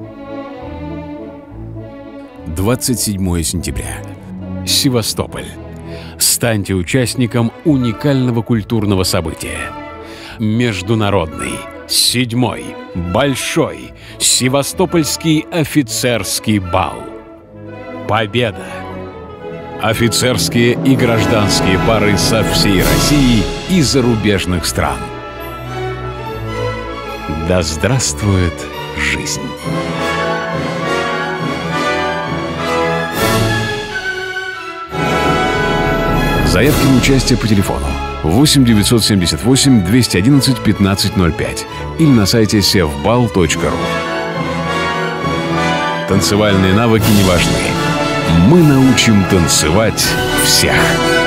27 сентября. Севастополь. Станьте участником уникального культурного события. Международный, 7-й, большой Севастопольский офицерский бал. Победа! Офицерские и гражданские пары со всей России и зарубежных стран. Да здравствует жизнь! Заявки на участие по телефону 8 978 211 1505 или на сайте sevbal.ru. Танцевальные навыки не важны. Мы научим танцевать всех.